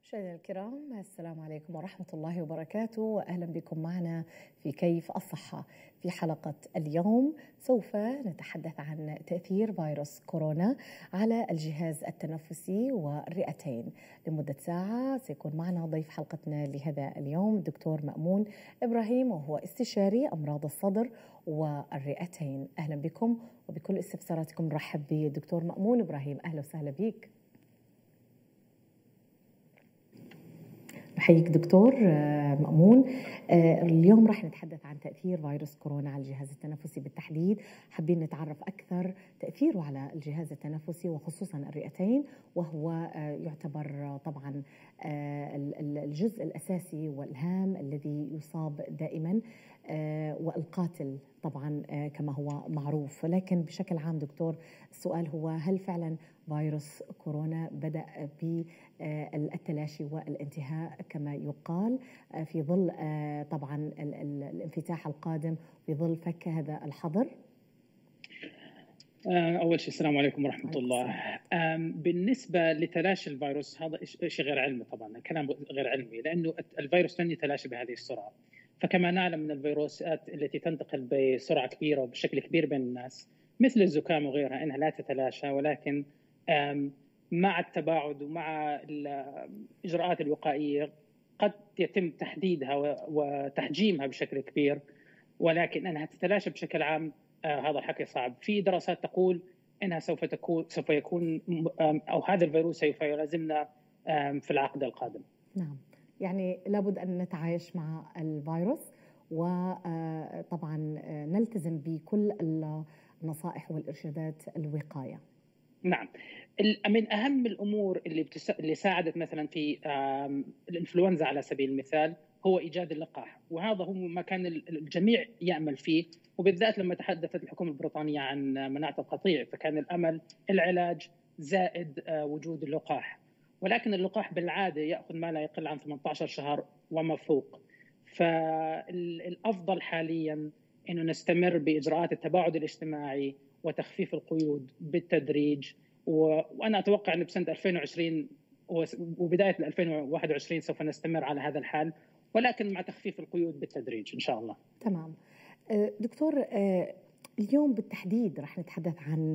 مشاهدينا الكرام، السلام عليكم ورحمة الله وبركاته، وأهلا بكم معنا في كيف الصحة. في حلقة اليوم سوف نتحدث عن تأثير فيروس كورونا على الجهاز التنفسي والرئتين. لمدة ساعة سيكون معنا ضيف حلقتنا لهذا اليوم الدكتور مأمون إبراهيم، وهو استشاري أمراض الصدر والرئتين. أهلا بكم وبكل استفساراتكم. نرحب بالدكتور مأمون إبراهيم، أهلا وسهلا بك. أحييك دكتور مأمون. اليوم راح نتحدث عن تأثير فيروس كورونا على الجهاز التنفسي بالتحديد. حابين نتعرف أكثر تأثيره على الجهاز التنفسي وخصوصا الرئتين، وهو يعتبر طبعا الجزء الأساسي والهام الذي يصاب دائما والقاتل طبعا كما هو معروف. لكن بشكل عام دكتور، السؤال هو هل فعلا فيروس كورونا بدأ بالتلاشي والانتهاء كما يقال في ظل طبعا الانفتاح القادم، في ظل فك هذا الحظر؟ أول شيء السلام عليكم ورحمة الله. بالنسبة لتلاشي الفيروس، هذا شيء غير علمي، طبعا الكلام غير علمي، لأنه الفيروس لن يتلاشى بهذه السرعة. فكما نعلم من الفيروسات التي تنتقل بسرعة كبيرة وبشكل كبير بين الناس مثل الزكام وغيرها إنها لا تتلاشى، ولكن مع التباعد ومع الإجراءات الوقائية قد يتم تحديدها وتحجيمها بشكل كبير، ولكن أنها تتلاشى بشكل عام هذا الحكي صعب. في دراسات تقول انها سوف يكون او هذا الفيروس سوف يلازمنا في العقد القادم. نعم، يعني لابد ان نتعايش مع الفيروس، وطبعا نلتزم بكل النصائح والارشادات الوقايه. نعم، من اهم الامور اللي ساعدت مثلا في الانفلونزا على سبيل المثال هو ايجاد اللقاح، وهذا هو ما كان الجميع يامل فيه، وبالذات لما تحدثت الحكومه البريطانيه عن مناعه القطيع فكان الامل العلاج زائد وجود اللقاح. ولكن اللقاح بالعاده ياخذ ما لا يقل عن 18 شهر وما فوق. فالافضل حاليا انه نستمر باجراءات التباعد الاجتماعي وتخفيف القيود بالتدريج، وانا اتوقع ان بسنه 2020 وبدايه 2021 سوف نستمر على هذا الحال، ولكن مع تخفيف القيود بالتدريج ان شاء الله. تمام دكتور، اليوم بالتحديد راح نتحدث عن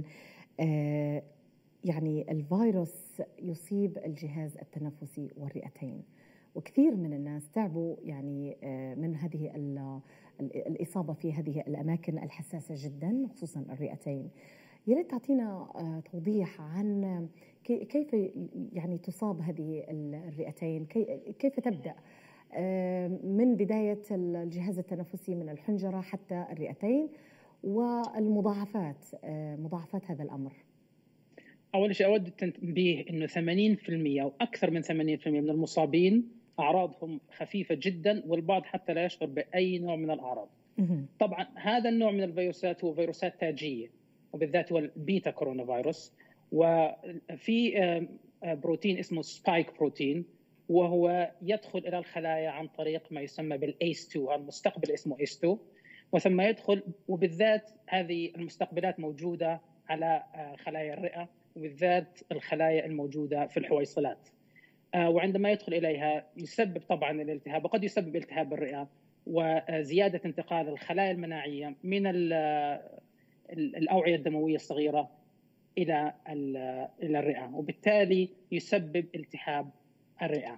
يعني الفيروس يصيب الجهاز التنفسي والرئتين، وكثير من الناس تعبوا يعني من هذه الإصابة في هذه الأماكن الحساسة جدا خصوصا الرئتين. يا ريت تعطينا توضيح عن كيف يعني تصاب هذه الرئتين، كيف تبدأ من بداية الجهاز التنفسي من الحنجرة حتى الرئتين، والمضاعفات مضاعفات هذا الأمر. أول شيء أود التنبيه إنه 80% أو أكثر من 80% من المصابين أعراضهم خفيفة جدا، والبعض حتى لا يشعر بأي نوع من الأعراض. طبعا هذا النوع من الفيروسات هو فيروسات تاجية، وبالذات هو البيتا كورونا فيروس، وفي بروتين اسمه سبايك بروتين، وهو يدخل إلى الخلايا عن طريق ما يسمى بالACE2، المستقبل اسمه ACE2، وثم يدخل، وبالذات هذه المستقبلات موجودة على خلايا الرئة، وبالذات الخلايا الموجودة في الحويصلات. وعندما يدخل إليها يسبب طبعا الالتهاب، وقد يسبب التهاب الرئة وزيادة انتقال الخلايا المناعية من الأوعية الدموية الصغيرة إلى الرئة، وبالتالي يسبب التهاب الرئة.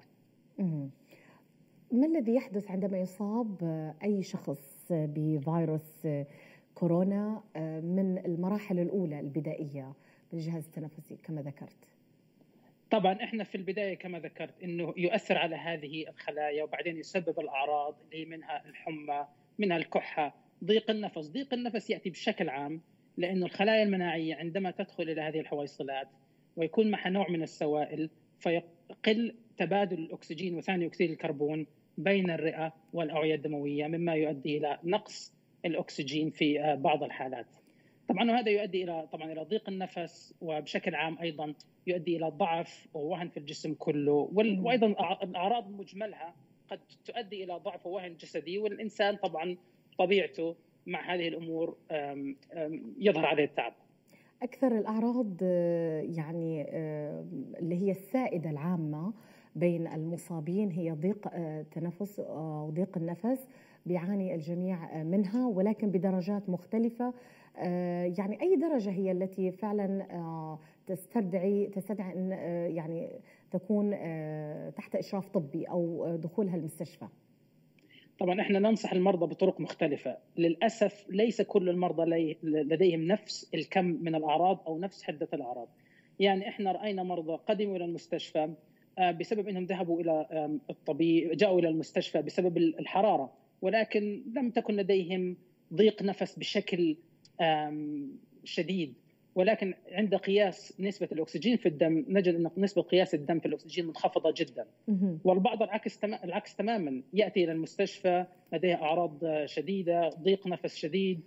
ما الذي يحدث عندما يصاب أي شخص بفيروس كورونا من المراحل الأولى البدائية بالجهاز التنفسي كما ذكرت؟ طبعا احنا في البدايه كما ذكرت انه يؤثر على هذه الخلايا، وبعدين يسبب الاعراض اللي منها الحمى، منها الكحه، ضيق النفس. ضيق النفس ياتي بشكل عام لانه الخلايا المناعيه عندما تدخل الى هذه الحويصلات ويكون معها نوع من السوائل فيقل تبادل الاكسجين وثاني اكسيد الكربون بين الرئه والاوعيه الدمويه، مما يؤدي الى نقص الاكسجين في بعض الحالات. طبعا وهذا يؤدي الى ضيق النفس، وبشكل عام ايضا يؤدي الى ضعف ووهن في الجسم كله، وايضا الاعراض مجملها قد تؤدي الى ضعف ووهن جسدي، والانسان طبعا طبيعته مع هذه الامور يظهر عليه التعب. اكثر الاعراض يعني اللي هي السائده العامه بين المصابين هي ضيق تنفس وضيق النفس، بيعاني الجميع منها ولكن بدرجات مختلفة. يعني أي درجة هي التي فعلا تستدعي أن يعني تكون تحت إشراف طبي أو دخولها المستشفى؟ طبعا احنا ننصح المرضى بطرق مختلفة. للأسف ليس كل المرضى لديهم نفس الكم من الأعراض أو نفس حدة الأعراض. يعني احنا رأينا مرضى قدموا إلى المستشفى بسبب أنهم ذهبوا إلى الطبيب، جاءوا إلى المستشفى بسبب الحرارة، ولكن لم تكن لديهم ضيق نفس بشكل شديد. ولكن عند قياس نسبة الأكسجين في الدم نجد أن نسبة قياس الدم في الأكسجين منخفضة جدا. والبعض العكس تماما، يأتي إلى المستشفى لديه أعراض شديدة، ضيق نفس شديد.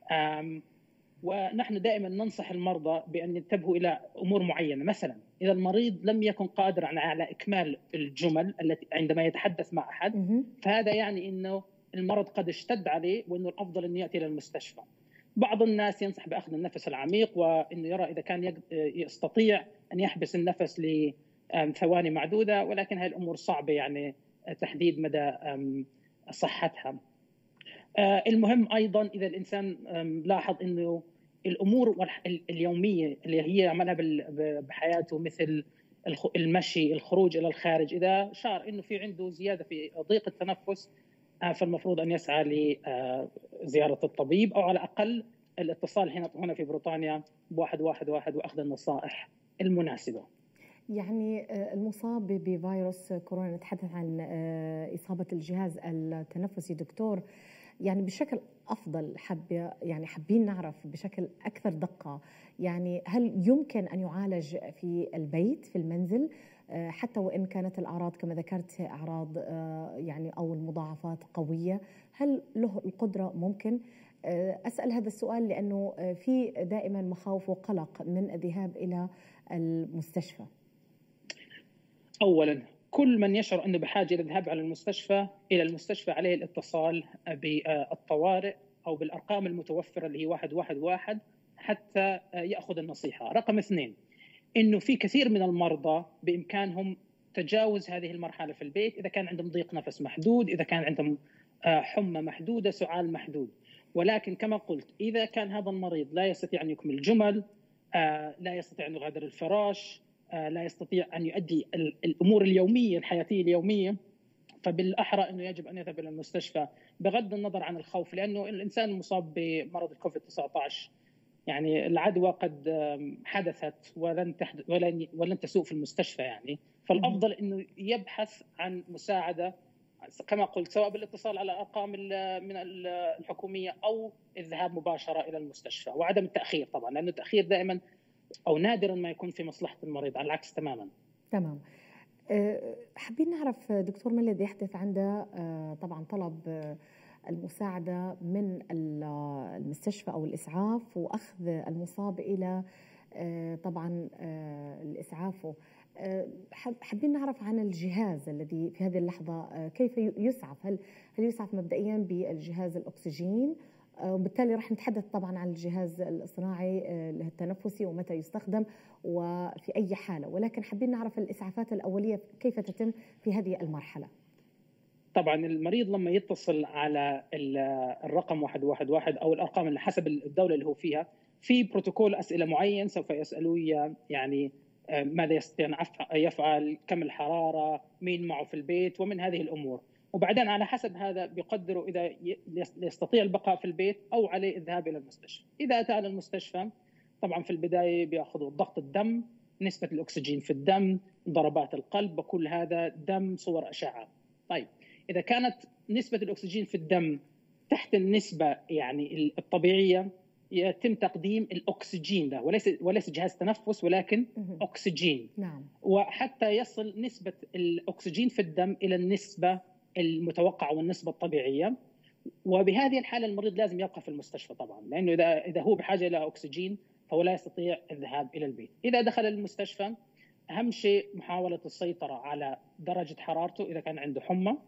ونحن دائما ننصح المرضى بأن ينتبهوا إلى أمور معينة. مثلا إذا المريض لم يكن قادرا على إكمال الجمل التي عندما يتحدث مع أحد، فهذا يعني أنه المرض قد اشتد عليه وأنه الأفضل أن يأتي إلى المستشفى. بعض الناس ينصح بأخذ النفس العميق، وأنه يرى إذا كان يستطيع أن يحبس النفس لثواني معدودة، ولكن هذه الأمور صعبة يعني تحديد مدى صحتها. المهم أيضا إذا الإنسان لاحظ أنه الأمور اليومية اللي هي يعملها بحياته مثل المشي، الخروج إلى الخارج، إذا شعر أنه في عنده زيادة في ضيق التنفس، فالمفروض أن يسعى لزيارة الطبيب، أو على الأقل الاتصال هنا في بريطانيا ب111 وأخذ النصائح المناسبة. يعني المصاب بفيروس كورونا، نتحدث عن إصابة الجهاز التنفسي دكتور، يعني بشكل أفضل حابين نعرف بشكل أكثر دقة، يعني هل يمكن أن يعالج في البيت في المنزل حتى وإن كانت الأعراض كما ذكرت أعراض يعني أو المضاعفات قوية؟ هل له القدرة؟ ممكن أسأل هذا السؤال لأنه في دائما مخاوف وقلق من الذهاب إلى المستشفى. أولا، كل من يشعر أنه بحاجة إلى الذهاب إلى المستشفى عليه الاتصال بالطوارئ أو بالأرقام المتوفرة اللي هي 111 حتى يأخذ النصيحة. رقم 2، إنه في كثير من المرضى بإمكانهم تجاوز هذه المرحلة في البيت إذا كان عندهم ضيق نفس محدود، إذا كان عندهم حمى محدودة، سعال محدود. ولكن كما قلت، إذا كان هذا المريض لا يستطيع أن يكمل الجمل، لا يستطيع أن يغادر الفراش، لا يستطيع أن يؤدي الأمور اليومية الحياتية اليومية، فبالأحرى أنه يجب أن يذهب إلى المستشفى بغض النظر عن الخوف، لأنه الإنسان المصاب بمرض الكوفيد-19 يعني العدوى قد حدثت ولن تسوء في المستشفى يعني. فالأفضل أنه يبحث عن مساعدة كما قلت، سواء بالاتصال على الأرقام من الحكومية أو الذهاب مباشرة إلى المستشفى، وعدم التأخير طبعا، لأنه التأخير دائما أو نادرا ما يكون في مصلحة المريض، على العكس تماما. تمام. حابين نعرف دكتور ما الذي يحدث عند طبعا طلب المساعدة من المستشفى أو الإسعاف وأخذ المصاب إلى طبعا الإسعاف. حابين نعرف عن الجهاز الذي في هذه اللحظة كيف يسعف. هل يسعف مبدئيا بالجهاز الأكسجين؟ وبالتالي راح نتحدث طبعا عن الجهاز الصناعي التنفسي ومتى يستخدم وفي أي حالة، ولكن حابين نعرف الإسعافات الأولية كيف تتم في هذه المرحلة. طبعا المريض لما يتصل على الرقم 111 أو الأرقام اللي حسب الدولة اللي هو فيها، في بروتوكول أسئلة معين سوف يسألوه، يعني ماذا يستطيع أن يفعل، كم الحرارة، مين معه في البيت، ومن هذه الأمور. وبعدين على حسب هذا بيقدروا إذا يستطيع البقاء في البيت أو عليه الذهاب إلى المستشفى. إذا أتى إلى المستشفى طبعا في البداية بيأخذوا ضغط الدم، نسبة الأكسجين في الدم، ضربات القلب، وكل هذا دم، صور أشعة. طيب إذا كانت نسبة الأكسجين في الدم تحت النسبة يعني الطبيعية، يتم تقديم الأكسجين ده، وليس جهاز تنفس ولكن أكسجين. نعم. وحتى يصل نسبة الأكسجين في الدم إلى النسبة المتوقعة والنسبة الطبيعية. وبهذه الحالة المريض لازم يبقى في المستشفى طبعا، لأنه إذا هو بحاجة إلى أكسجين فهو لا يستطيع الذهاب إلى البيت. إذا دخل المستشفى أهم شيء محاولة السيطرة على درجة حرارته إذا كان عنده حمى،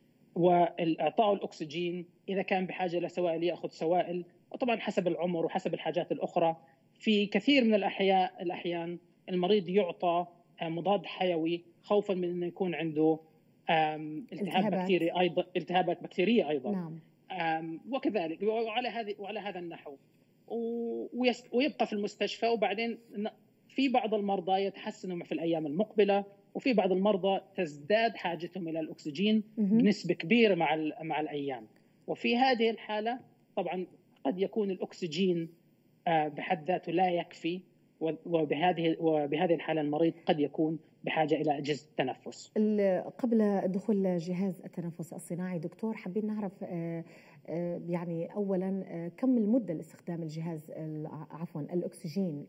وإعطاء الأكسجين. إذا كان بحاجة إلى سوائل يأخذ سوائل، وطبعا حسب العمر وحسب الحاجات الأخرى. في كثير من الأحيان المريض يعطى مضاد حيوي خوفا من انه يكون عنده التهابات بكتيريه ايضا. نعم. وكذلك وعلى هذا النحو، ويبقى في المستشفى. وبعدين في بعض المرضى يتحسنوا في الايام المقبله، وفي بعض المرضى تزداد حاجتهم الى الاكسجين بنسبه كبيره مع الايام. وفي هذه الحاله طبعا قد يكون الاكسجين بحد ذاته لا يكفي، وبهذه الحاله المريض قد يكون بحاجه الى اجهزه التنفس. قبل دخول جهاز التنفس الصناعي دكتور، حابين نعرف يعني اولا كم المده لاستخدام الجهاز الاكسجين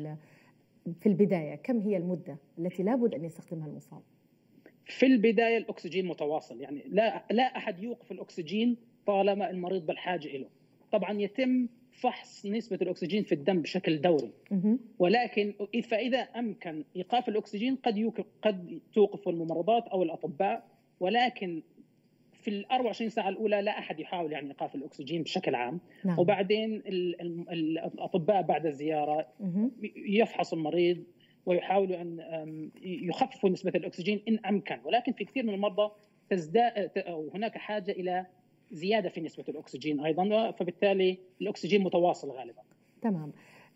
في البدايه، كم هي المده التي لابد ان يستخدمها المصاب؟ في البدايه الاكسجين متواصل، يعني لا احد يوقف الاكسجين طالما المريض بالحاجه له. طبعا يتم فحص نسبة الأكسجين في الدم بشكل دوري، ولكن فإذا أمكن إيقاف الأكسجين قد توقف الممرضات أو الأطباء، ولكن في 24 ساعة الأولى لا أحد يحاول يعني إيقاف الأكسجين بشكل عام. نعم. وبعدين الأطباء بعد الزيارة يفحص المريض ويحاولوا أن يخففوا نسبة الأكسجين إن أمكن، ولكن في كثير من المرضى تزداد أو هناك حاجة إلى زيادة في نسبة الأكسجين أيضا، فبالتالي الأكسجين متواصل غالبا. تمام.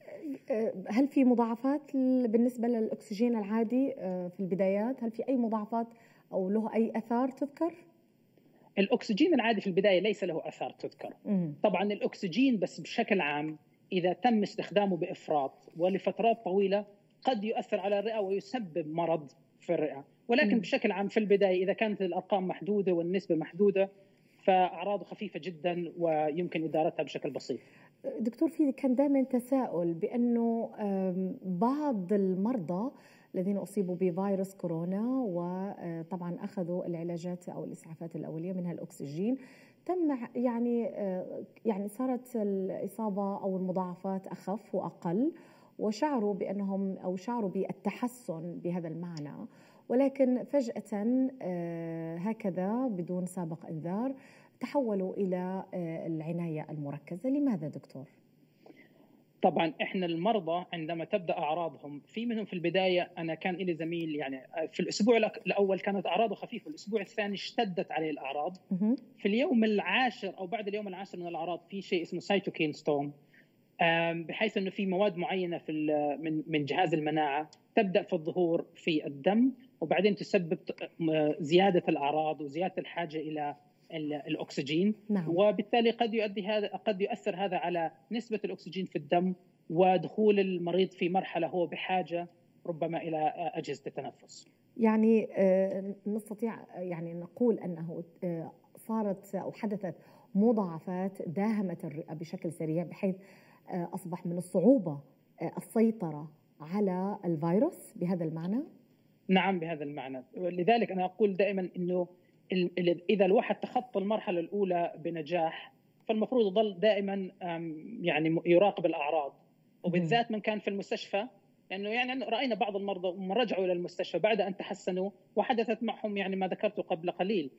هل في مضاعفات بالنسبة للأكسجين العادي في البدايات؟ هل في أي مضاعفات أو له أي أثار تذكر؟ الأكسجين العادي في البداية ليس له أثار تذكر. طبعا الأكسجين بس بشكل عام إذا تم استخدامه بإفراط ولفترات طويلة قد يؤثر على الرئة ويسبب مرض في الرئة، ولكن بشكل عام في البداية إذا كانت الأرقام محدودة والنسبة محدودة فأعراضه خفيفة جدا ويمكن إدارتها بشكل بسيط. دكتور، في كان دائما تساؤل بأنه بعض المرضى الذين أصيبوا بفيروس كورونا وطبعا أخذوا العلاجات أو الإسعافات الأولية منها الأكسجين، تم يعني صارت الإصابة أو المضاعفات أخف وأقل، وشعروا بأنهم أو شعروا بالتحسن بهذا المعنى، ولكن فجأة هكذا بدون سابق إنذار تحولوا إلى العناية المركزة. لماذا دكتور؟ طبعا احنا المرضى عندما تبدا اعراضهم، في منهم في البدايه انا كان لي زميل يعني في الاسبوع الاول كانت اعراضه خفيفه، الاسبوع الثاني اشتدت عليه الاعراض. في اليوم العاشر او بعد اليوم العاشر من الاعراض في شيء اسمه سايتوكين ستورم، بحيث انه في مواد معينه من جهاز المناعه تبدا في الظهور في الدم، وبعدين تسبب زياده الاعراض وزياده الحاجه الى الاكسجين. نعم. وبالتالي قد يؤثر هذا على نسبه الاكسجين في الدم ودخول المريض في مرحله هو بحاجه ربما الى اجهزه التنفس. يعني نستطيع يعني نقول انه صارت او حدثت مضاعفات داهمت الرئه بشكل سريع، بحيث اصبح من الصعوبه السيطره على الفيروس بهذا المعنى؟ نعم بهذا المعنى، لذلك انا اقول دائما انه إذا الواحد تخطى المرحلة الأولى بنجاح فالمفروض يظل دائما يعني يراقب الأعراض، وبالذات من كان في المستشفى، لأنه يعني رأينا بعض المرضى من رجعوا إلى المستشفى بعد أن تحسنوا وحدثت معهم يعني ما ذكرته قبل قليل،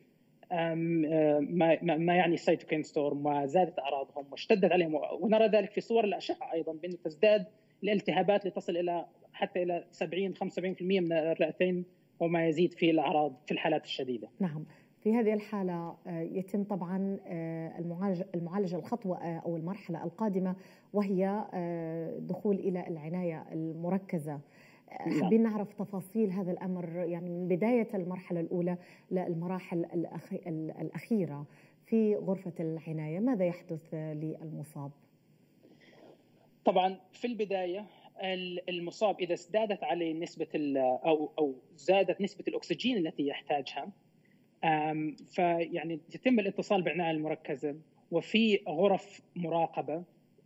ما يعني سايتوكين ستورم، وزادت أعراضهم واشتدت عليهم، ونرى ذلك في صور الأشعة أيضا بأن تزداد الالتهابات لتصل إلى حتى إلى 70-75% من الرئتين وما يزيد في الأعراض في الحالات الشديدة. نعم. في هذه الحالة يتم طبعا المعالجة الخطوة أو المرحلة القادمة وهي دخول إلى العناية المركزة. حابين نعرف تفاصيل هذا الأمر، يعني من بداية المرحلة الأولى للمراحل الأخيرة في غرفة العناية، ماذا يحدث للمصاب؟ طبعا في البداية المصاب إذا ازدادت عليه نسبة أو زادت نسبة الأكسجين التي يحتاجها، فيعني يتم الاتصال بالعناية المركزة، وفي غرف مراقبة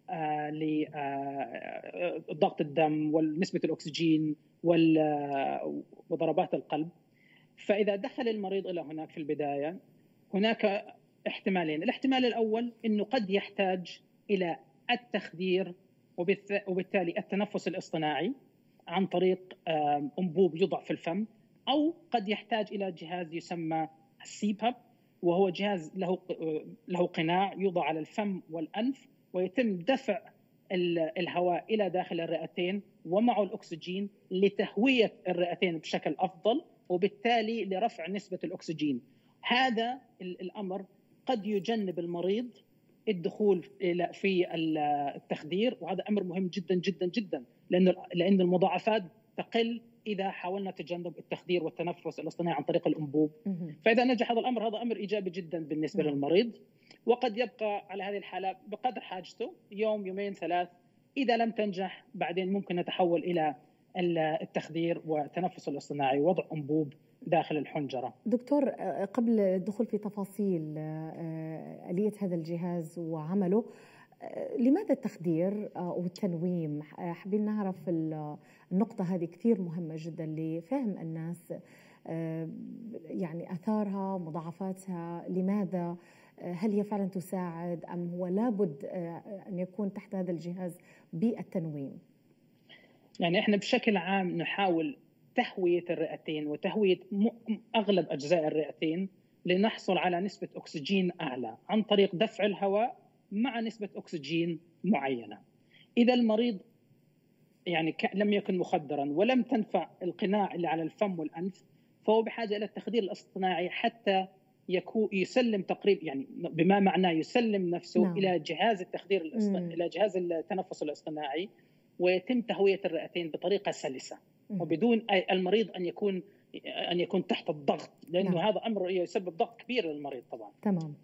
لضغط الدم ونسبة الأكسجين وضربات القلب. فإذا دخل المريض إلى هناك في البداية هناك احتمالين، الاحتمال الأول أنه قد يحتاج إلى التخدير وبالتالي التنفس الاصطناعي عن طريق أنبوب يوضع في الفم، أو قد يحتاج إلى جهاز يسمى السيباب، وهو جهاز له قناع يوضع على الفم والأنف ويتم دفع الهواء إلى داخل الرئتين ومعه الأكسجين لتهوية الرئتين بشكل أفضل، وبالتالي لرفع نسبة الأكسجين. هذا الأمر قد يجنب المريض الدخول في التخدير، وهذا أمر مهم جدا جدا جدا، لأن المضاعفات تقل إذا حاولنا تجنب التخدير والتنفس الاصطناعي عن طريق الأنبوب. فإذا نجح هذا الأمر، هذا أمر إيجابي جدا بالنسبة للمريض، وقد يبقى على هذه الحالة بقدر حاجته يوم يومين ثلاث. إذا لم تنجح بعدين ممكن نتحول إلى التخدير والتنفس الاصطناعي، وضع أنبوب داخل الحنجرة. دكتور، قبل الدخول في تفاصيل آلية هذا الجهاز وعمله، لماذا التخدير والتنويم؟ حابين نعرف النقطة هذه، كثير مهمة جدا لفهم الناس يعني أثارها مضاعفاتها. لماذا؟ هل هي فعلا تساعد أم هو لابد أن يكون تحت هذا الجهاز بالتنويم؟ يعني احنا بشكل عام نحاول تهوية الرئتين وتهوية أغلب أجزاء الرئتين لنحصل على نسبة أكسجين أعلى عن طريق دفع الهواء مع نسبة أكسجين معينة. إذا المريض يعني لم يكن مخدرا ولم تنفع القناع اللي على الفم والأنف، فهو بحاجة إلى التخدير الاصطناعي حتى يسلم تقريبا، يعني بما معناه يسلم نفسه إلى جهاز التخدير إلى جهاز التنفس الاصطناعي، ويتم تهوية الرئتين بطريقة سلسة وبدون المريض أن يكون تحت الضغط، لأنه هذا أمر يسبب ضغط كبير للمريض طبعا. تمام.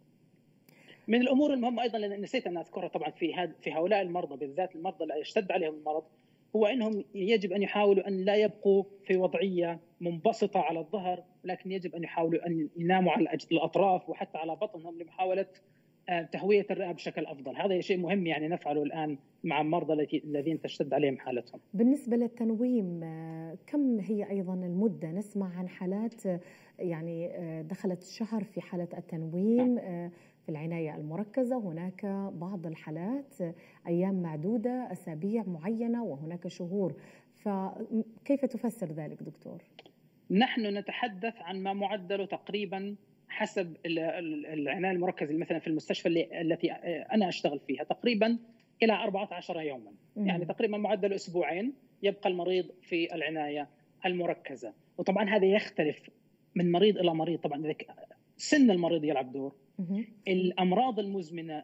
من الأمور المهمة أيضا اللي نسيت أن أذكرها طبعا في هؤلاء المرضى، بالذات المرضى اللي يشتد عليهم المرض، هو أنهم يجب أن يحاولوا أن لا يبقوا في وضعية منبسطة على الظهر، لكن يجب أن يحاولوا أن يناموا على الأطراف وحتى على بطنهم لمحاولة تهوية الرئة بشكل أفضل. هذا شيء مهم يعني نفعله الآن مع المرضى الذين تشتد عليهم حالتهم. بالنسبة للتنويم، كم هي أيضا المدة؟ نسمع عن حالات يعني دخلت الشهر في حالة التنويم في العناية المركزة، هناك بعض الحالات أيام معدودة، أسابيع معينة، وهناك شهور. فكيف تفسر ذلك دكتور؟ نحن نتحدث عن ما معدله تقريبا حسب العناية المركزة مثلا في المستشفى التي أنا أشتغل فيها تقريبا إلى 14 يوما. يعني تقريبا معدل أسبوعين يبقى المريض في العناية المركزة. وطبعا هذا يختلف من مريض إلى مريض، طبعا سن المريض يلعب دور، الأمراض المزمنة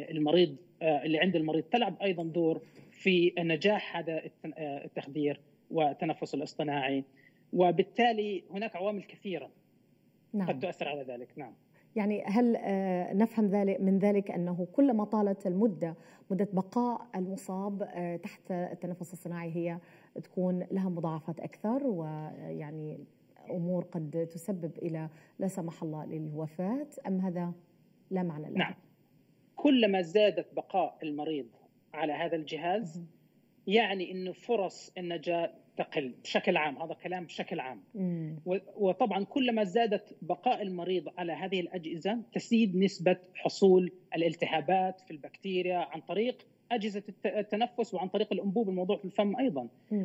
اللي عند المريض تلعب أيضا دور في نجاح هذا التخدير والتنفس الاصطناعي، وبالتالي هناك عوامل كثيرة قد تؤثر على ذلك. نعم. يعني هل نفهم من ذلك أنه كلما طالت مدة بقاء المصاب تحت التنفس الصناعي هي تكون لها مضاعفات أكثر، ويعني أمور قد تسبب إلى لا سمح الله للوفاة، أم هذا لا معنى له؟ نعم، كلما زادت بقاء المريض على هذا الجهاز يعني أنه فرص النجاة تقل بشكل عام. هذا كلام بشكل عام. وطبعا كلما زادت بقاء المريض على هذه الأجهزة تزيد نسبة حصول الالتهابات في البكتيريا عن طريق أجهزة التنفس وعن طريق الأنبوب الموضوع في الفم أيضا.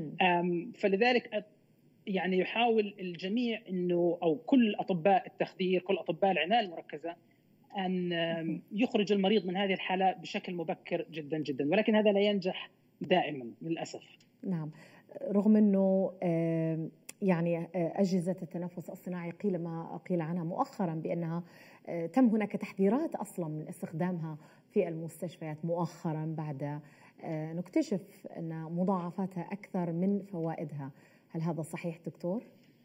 فلذلك يعني يحاول الجميع أنه أو كل أطباء التخدير، كل أطباء العناية المركزة، أن يخرج المريض من هذه الحالة بشكل مبكر جدا جدا، ولكن هذا لا ينجح دائما للأسف. نعم، رغم أنه يعني أجهزة التنفس الصناعي ما قيل عنها مؤخرا بأنها تم هناك تحذيرات أصلا من استخدامها في المستشفيات مؤخرا بعد نكتشف أن مضاعفاتها أكثر من فوائدها. هل هذا صحيح دكتور؟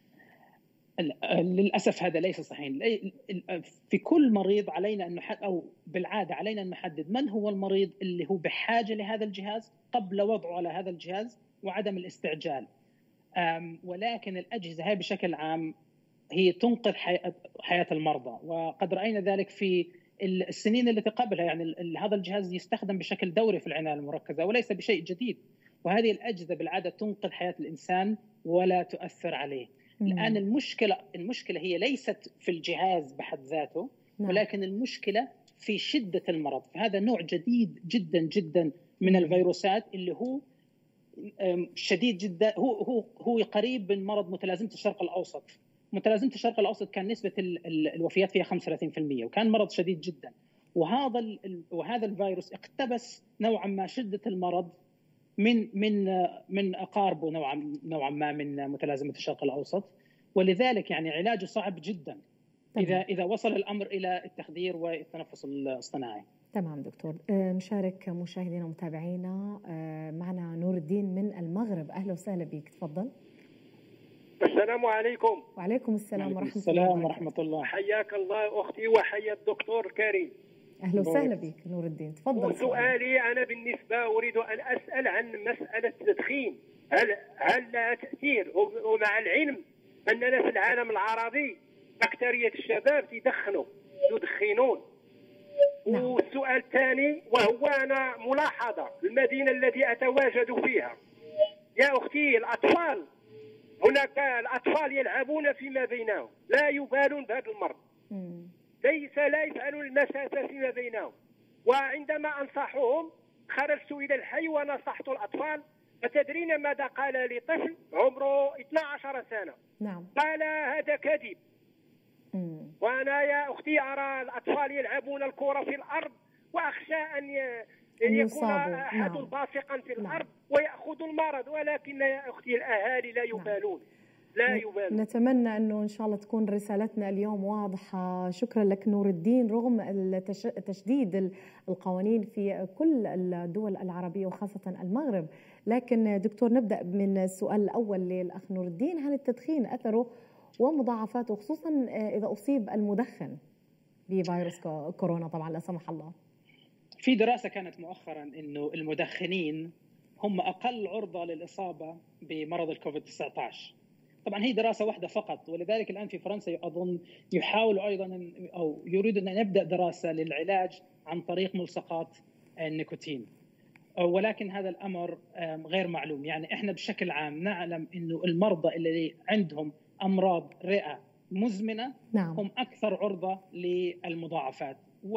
للأسف هذا ليس صحيح. في كل مريض علينا أن أو بالعادة علينا أن نحدد من هو المريض اللي هو بحاجة لهذا الجهاز قبل وضعه على هذا الجهاز وعدم الاستعجال. ولكن الأجهزة هي بشكل عام هي تنقذ حياة المرضى، وقد رأينا ذلك في السنين التي قبلها. يعني هذا الجهاز يستخدم بشكل دوري في العناية المركزة وليس بشيء جديد، وهذه الأجهزة بالعادة تنقذ حياة الإنسان ولا تؤثر عليه. الآن المشكلة هي ليست في الجهاز بحد ذاته، ولكن المشكلة في شدة المرض. فهذا نوع جديد جدا جدا من الفيروسات اللي هو شديد جدا، هو قريب من مرض متلازمة الشرق الأوسط. متلازمة الشرق الأوسط كان نسبة الوفيات فيها 35%، وكان مرض شديد جدا. وهذا الفيروس اقتبس نوعا ما شدة المرض من أقاربه نوعا ما من متلازمة الشرق الأوسط، ولذلك يعني علاجه صعب جدا تمام. اذا وصل الامر الى التخدير والتنفس الاصطناعي. تمام دكتور. نشارك مشاهدينا ومتابعينا. معنا نور الدين من المغرب. اهلا وسهلا بك، تفضل. السلام عليكم. وعليكم السلام ورحمه الله ورحمه الله. حياك الله اختي وحيا الدكتور الكريم. اهلا وسهلا بك نور الدين، تفضل. وسؤالي انا بالنسبه اريد ان اسال عن مساله التدخين، هل لها تاثير؟ ومع العلم اننا في العالم العربي اكثريه الشباب يدخنون. نعم. والسؤال الثاني وهو انا ملاحظه المدينه التي اتواجد فيها يا اختي، الاطفال هناك الاطفال يلعبون فيما بينهم، لا يبالون بهذا المرض. لا يفعلون المسافه فيما بينهم. وعندما انصحهم خرجت الى الحي ونصحت الاطفال، فتدرين ماذا قال لي طفل عمره 12 سنه؟ نعم. قال هذا كذب. وانا يا اختي ارى الاطفال يلعبون الكره في الارض، واخشى ان يكون احد باصقا في الارض وياخذ المرض، ولكن يا اختي الاهالي لا يبالون. نتمنى انه ان شاء الله تكون رسالتنا اليوم واضحه. شكرا لك نور الدين. رغم تشديد القوانين في كل الدول العربيه وخاصه المغرب، لكن دكتور نبدا من السؤال الاول للاخ نور الدين. هل التدخين اثره ومضاعفاته خصوصا اذا اصيب المدخن بفيروس كورونا طبعا لا سمح الله؟ في دراسه كانت مؤخرا انه المدخنين هم اقل عرضه للاصابه بمرض الكوفيد 19. طبعا هي دراسه واحده فقط، ولذلك الان في فرنسا اظن يحاولوا ايضا او يريدون ان نبدا دراسه للعلاج عن طريق ملصقات النيكوتين، ولكن هذا الامر غير معلوم. يعني احنا بشكل عام نعلم انه المرضى اللي عندهم امراض رئه مزمنه هم اكثر عرضه للمضاعفات،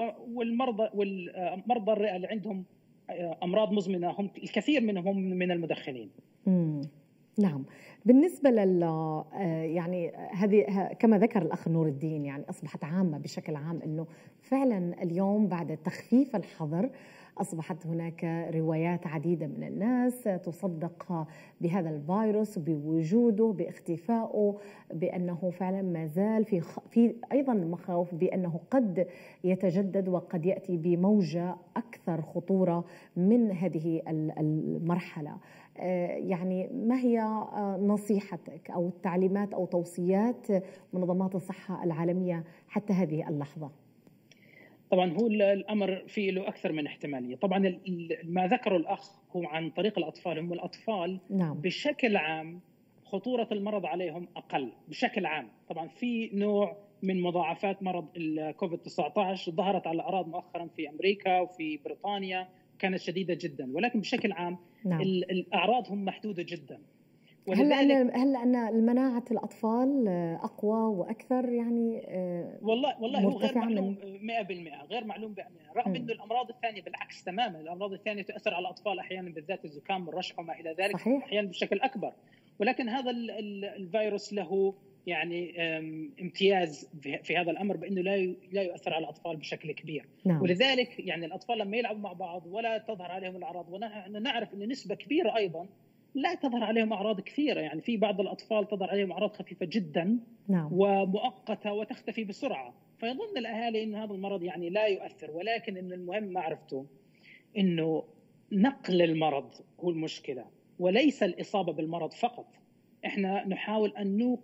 والمرضى الرئه اللي عندهم امراض مزمنه هم الكثير منهم من المدخنين. نعم. بالنسبة يعني هذه كما ذكر الأخ نور الدين يعني أصبحت عامة بشكل عام، أنه فعلا اليوم بعد تخفيف الحظر أصبحت هناك روايات عديدة من الناس تصدق بهذا الفيروس، بوجوده، باختفائه، بأنه فعلا ما زال في أيضا مخاوف بأنه قد يتجدد وقد يأتي بموجة أكثر خطورة من هذه المرحلة. يعني ما هي نصيحتك أو تعليمات أو توصيات منظمات الصحة العالمية حتى هذه اللحظة؟ طبعا هو الأمر فيه له أكثر من احتمالية. طبعا ما ذكره الأخ هو عن طريق الأطفال. هم الأطفال نعم. بشكل عام خطورة المرض عليهم أقل بشكل عام. طبعا في نوع من مضاعفات مرض الكوفيد 19 ظهرت على الأعراض مؤخرا في أمريكا وفي بريطانيا كانت شديدة جدا، ولكن بشكل عام نعم. الأعراض هم محدودة جدا. هل لأن مناعة الأطفال أقوى وأكثر يعني والله هو غير معلوم 100%، غير معلوم 100%، رغم أنه الأمراض الثانية بالعكس تماما. الأمراض الثانية تؤثر على الأطفال أحيانا، بالذات الزكام والرشح وما إلى ذلك. صحيح. أحيانا بشكل أكبر، ولكن هذا الفيروس له يعني امتياز في هذا الأمر بأنه لا يؤثر على الأطفال بشكل كبير. نعم. ولذلك يعني الأطفال لما يلعبوا مع بعض ولا تظهر عليهم الأعراض، ونعرف أن نسبة كبيرة أيضا لا تظهر عليهم أعراض كثيرة. يعني في بعض الأطفال تظهر عليهم أعراض خفيفة جدا نعم. ومؤقتة وتختفي بسرعة، فيظن الأهالي أن هذا المرض يعني لا يؤثر. ولكن إن المهم معرفته أنه نقل المرض هو المشكلة وليس الإصابة بالمرض فقط. إحنا نحاول أن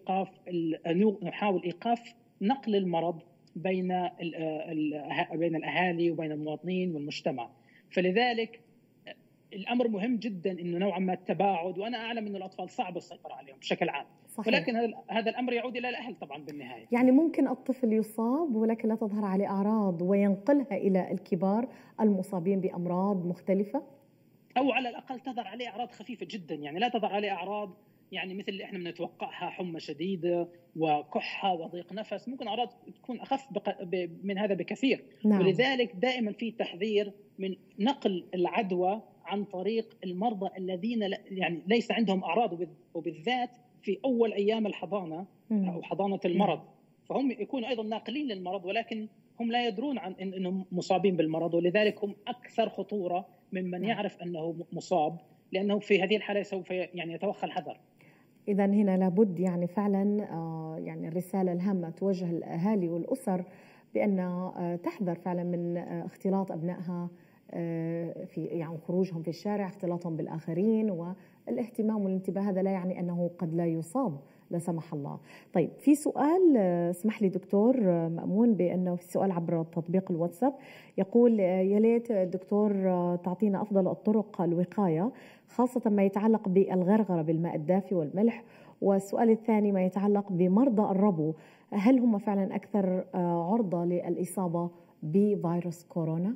نحاول إيقاف نقل المرض بين الأهالي وبين المواطنين والمجتمع. فلذلك الأمر مهم جدا إنه نوعا ما التباعد، وأنا أعلم إنه الأطفال صعب السيطرة عليهم بشكل عام. صحيح. ولكن هذا الأمر يعود إلى الأهل طبعا بالنهاية. يعني ممكن الطفل يصاب ولكن لا تظهر عليه أعراض وينقلها إلى الكبار المصابين بأمراض مختلفة، أو على الأقل تظهر عليه أعراض خفيفة جدا. يعني لا تظهر عليه أعراض يعني مثل اللي احنا بنتوقعها، حمى شديدة وكحة وضيق نفس. ممكن أعراض تكون أخف من هذا بكثير. نعم. ولذلك دائما في تحذير من نقل العدوى عن طريق المرضى الذين يعني ليس عندهم أعراض، وبالذات في أول أيام الحضانة أو حضانة المرض. فهم يكونوا أيضا ناقلين للمرض ولكن هم لا يدرون عن أنهم مصابين بالمرض، ولذلك هم أكثر خطورة ممن يعرف أنه مصاب، لأنه في هذه الحالة سوف يعني يتوخى الحذر. إذا هنا لابد يعني فعلا يعني الرسالة الهامة توجه الأهالي والأسر بأن تحذر فعلا من اختلاط أبنائها في يعني خروجهم في الشارع، اختلاطهم بالآخرين، والاهتمام والانتباه. هذا لا يعني أنه قد لا يصاب لا سمح الله. طيب في سؤال اسمح لي دكتور مأمون بأنه في سؤال عبر تطبيق الواتساب يقول يا ليت دكتور تعطينا أفضل الطرق الوقاية خاصة ما يتعلق بالغرغرة بالماء الدافي والملح. والسؤال الثاني ما يتعلق بمرضى الربو، هل هم فعلا أكثر عرضة للإصابة بفيروس كورونا؟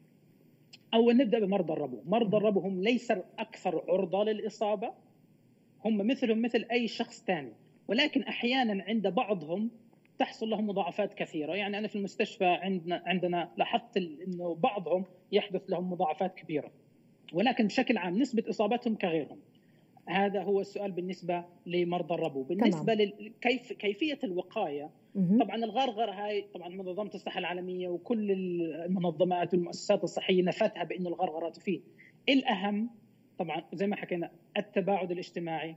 أول نبدأ بمرضى الربو. مرضى الربو هم ليس أكثر عرضة للإصابة، هم مثلهم مثل أي شخص ثاني، ولكن أحيانا عند بعضهم تحصل لهم مضاعفات كثيرة. يعني أنا في المستشفى عندنا لاحظت أنه بعضهم يحدث لهم مضاعفات كبيرة، ولكن بشكل عام نسبة إصابتهم كغيرهم. هذا هو السؤال بالنسبة لمرضى الربو. بالنسبة لكيفية الوقاية، طبعا الغرغرة هاي طبعا منظمة الصحة العالمية وكل المنظمات والمؤسسات الصحية نفتها بأنه الغرغرة تفيد. الأهم طبعا زي ما حكينا التباعد الاجتماعي،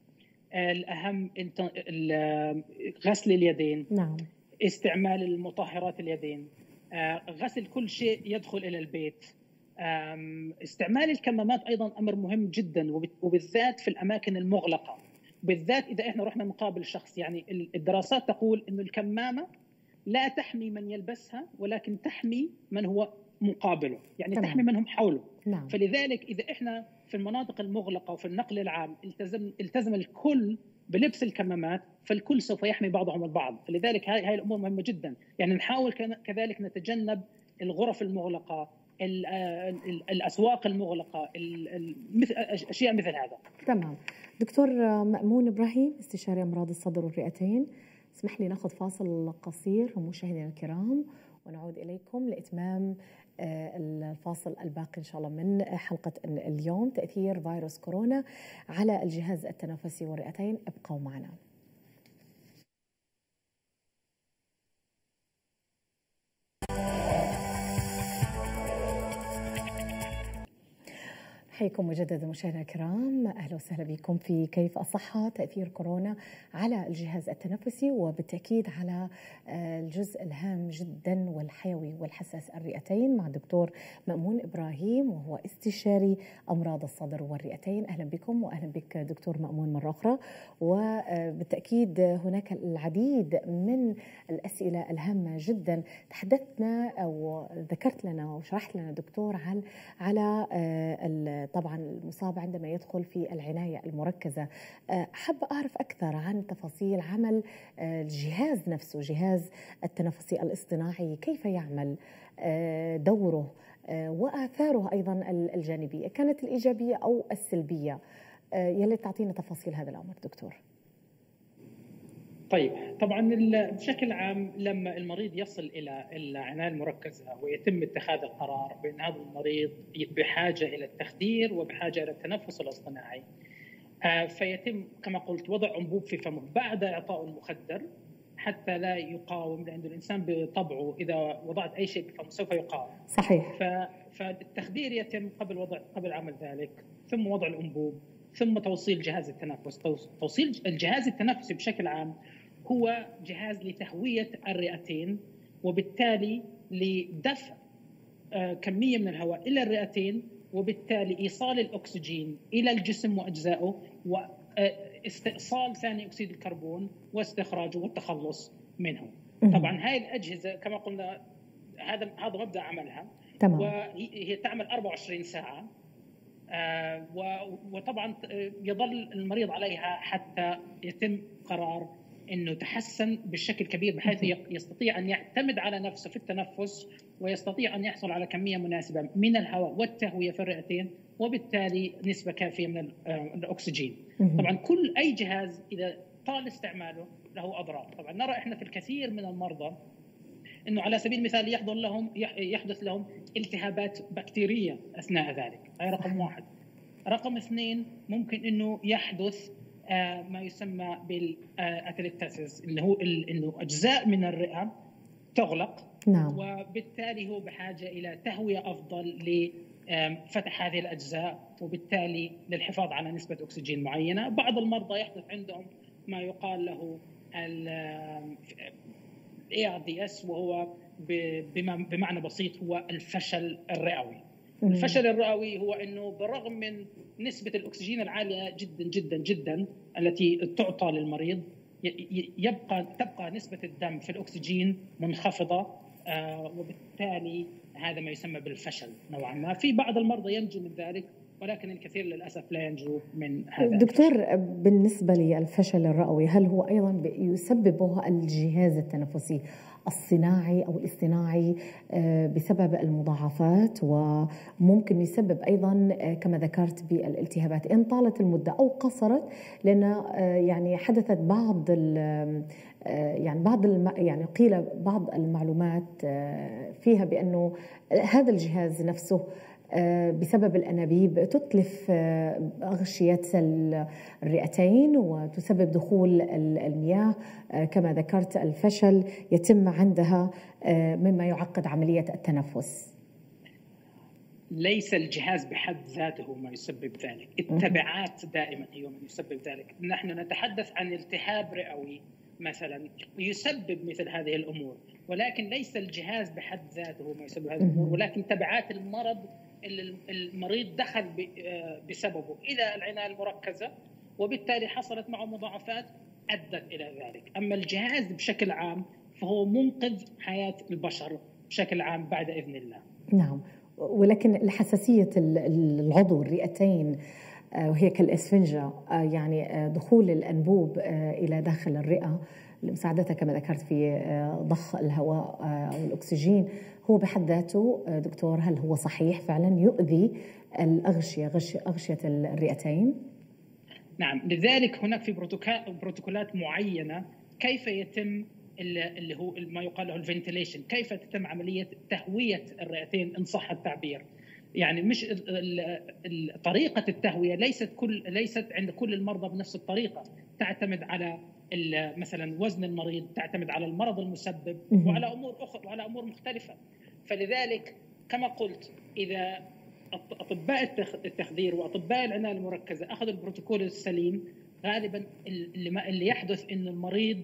الأهم غسل اليدين، نعم. استعمال المطهرات اليدين، غسل كل شيء يدخل إلى البيت، استعمال الكمامات أيضا أمر مهم جدا، وبالذات في الأماكن المغلقة، بالذات إذا إحنا رحنا نقابل شخص. يعني الدراسات تقول إنه الكمامة لا تحمي من يلبسها ولكن تحمي من هو مقابله، يعني تمام. تحمي من هم حوله. نعم. فلذلك إذا إحنا في المناطق المغلقة وفي النقل العام التزم الكل بلبس الكمامات، فالكل سوف يحمي بعضهم البعض. فلذلك هاي الأمور مهمة جدا. يعني نحاول كذلك نتجنب الغرف المغلقة، الأسواق المغلقة، أشياء مثل هذا. تمام. دكتور مأمون إبراهيم استشاري أمراض الصدر والرئتين، اسمح لي ناخذ فاصل قصير مشاهدينا الكرام ونعود إليكم لإتمام الفاصل الباقي إن شاء الله من حلقة اليوم، تأثير فيروس كورونا على الجهاز التنفسي والرئتين. ابقوا معنا. حياكم مجددا مشاهدينا الكرام، اهلا وسهلا بكم في كيف الصحة، تأثير كورونا على الجهاز التنفسي وبالتأكيد على الجزء الهام جدا والحيوي والحساس الرئتين مع الدكتور مأمون إبراهيم وهو استشاري أمراض الصدر والرئتين. أهلا بكم وأهلا بك دكتور مأمون مرة أخرى. وبالتأكيد هناك العديد من الأسئلة الهامة جدا تحدثنا أو ذكرت لنا وشرحت لنا دكتور على طبعا المصاب عندما يدخل في العناية المركزة. حابة أعرف أكثر عن تفاصيل عمل الجهاز نفسه، جهاز التنفسي الاصطناعي، كيف يعمل، دوره وآثاره أيضا الجانبية، كانت الإيجابية أو السلبية. يلي تعطينا تفاصيل هذا الأمر دكتور. طيب طبعا بشكل عام لما المريض يصل إلى العناية المركزة ويتم اتخاذ القرار بأن هذا المريض بحاجة إلى التخدير وبحاجة إلى التنفس الاصطناعي، فيتم كما قلت وضع أنبوب في فمه بعد إعطاء المخدر حتى لا يقاوم، لأن الإنسان بطبعه إذا وضعت أي شيء بفمه سوف يقاوم. صحيح. فالتخدير يتم قبل عمل ذلك، ثم وضع الأنبوب، ثم توصيل جهاز التنفس. توصيل الجهاز التنفسي بشكل عام هو جهاز لتهوية الرئتين، وبالتالي لدفع كمية من الهواء إلى الرئتين، وبالتالي إيصال الأكسجين إلى الجسم وأجزائه، واستئصال ثاني أكسيد الكربون واستخراجه والتخلص منه. طبعا هاي الأجهزة كما قلنا هذا مبدأ عملها. تمام. وهي تعمل 24 ساعة، وطبعا يظل المريض عليها حتى يتم قرار أنه تحسن بالشكل كبير بحيث يستطيع أن يعتمد على نفسه في التنفس، ويستطيع أن يحصل على كمية مناسبة من الهواء والتهوية في الرئتين، وبالتالي نسبة كافية من الأكسجين. طبعا كل أي جهاز إذا طال استعماله له أضرار. طبعا نرى إحنا في الكثير من المرضى أنه على سبيل المثال يحدث لهم التهابات بكتيرية أثناء ذلك، هذا رقم واحد. رقم اثنين ممكن أنه يحدث ما يسمى بالأتليكتاسيس، اللي هو أنه أجزاء من الرئة تغلق. نعم. وبالتالي هو بحاجة إلى تهوية أفضل فتح هذه الأجزاء، وبالتالي للحفاظ على نسبة أكسجين معينة. بعض المرضى يحدث عندهم ما يقال له ARDS، وهو بمعنى بسيط هو الفشل الرئوي. الفشل الرئوي هو أنه بالرغم من نسبة الأكسجين العالية جدا جدا جدا التي تعطى للمريض، تبقى نسبة الدم في الأكسجين منخفضة، وبالتالي هذا ما يسمى بالفشل نوعا ما. في بعض المرضى ينجو من ذلك، ولكن الكثير للأسف لا ينجو من هذا. دكتور، بالنسبة للفشل الرئوي، هل هو أيضا يسببه الجهاز التنفسي الصناعي أو الاصطناعي بسبب المضاعفات، وممكن يسبب أيضا كما ذكرت بالالتهابات إن طالت المدة أو قصرت؟ لأن يعني حدثت بعض يعني قيل بعض المعلومات فيها بأنه هذا الجهاز نفسه بسبب الأنابيب تتلف أغشية الرئتين وتسبب دخول المياه، كما ذكرت الفشل يتم عندها مما يعقد عملية التنفس. ليس الجهاز بحد ذاته ما يسبب ذلك، التبعات دائما هي من يسبب ذلك. نحن نتحدث عن التهاب رئوي مثلا يسبب مثل هذه الأمور، ولكن ليس الجهاز بحد ذاته ما يسبب هذه الأمور، ولكن تبعات المرض اللي المريض دخل بسببه إلى العناية المركزة، وبالتالي حصلت معه مضاعفات أدت إلى ذلك. أما الجهاز بشكل عام فهو منقذ حياة البشر بشكل عام بعد إذن الله. نعم، ولكن الحساسية العضو الرئتين وهي كالإسفنجة، يعني دخول الأنبوب إلى داخل الرئة لمساعدتها كما ذكرت في ضخ الهواء أو الأكسجين، هو بحد ذاته دكتور هل هو صحيح فعلا يؤذي أغشية الرئتين؟ نعم، لذلك هناك في بروتوكولات معينة كيف يتم اللي هو ما يقال له الفنتيليشن، كيف تتم عملية تهوية الرئتين إن صح التعبير. يعني مش طريقة التهوية ليست عند كل المرضى بنفس الطريقة، تعتمد على مثلا وزن المريض، تعتمد على المرض المسبب، وعلى أمور أخرى وعلى أمور مختلفة. فلذلك كما قلت، إذا أطباء التخدير وأطباء العناية المركزة أخذوا البروتوكول السليم، غالبا اللي يحدث إن المريض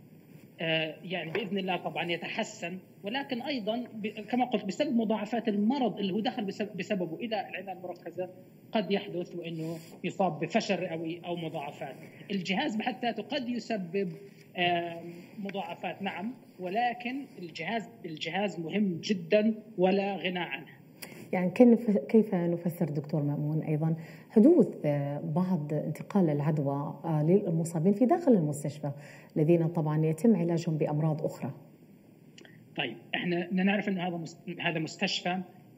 يعني بإذن الله طبعا يتحسن، ولكن أيضا كما قلت بسبب مضاعفات المرض اللي هو دخل بسببه إلى العناية المركزة قد يحدث وإنه يصاب بفشل رئوي أو مضاعفات. الجهاز بحد ذاته قد يسبب مضاعفات، نعم، ولكن الجهاز مهم جدا ولا غنى عنه. يعني كيف نفسر دكتور مأمون أيضا حدوث بعض انتقال العدوى للمصابين في داخل المستشفى الذين طبعا يتم علاجهم بأمراض أخرى؟ طيب، احنا نعرف أن هذا مستشفى،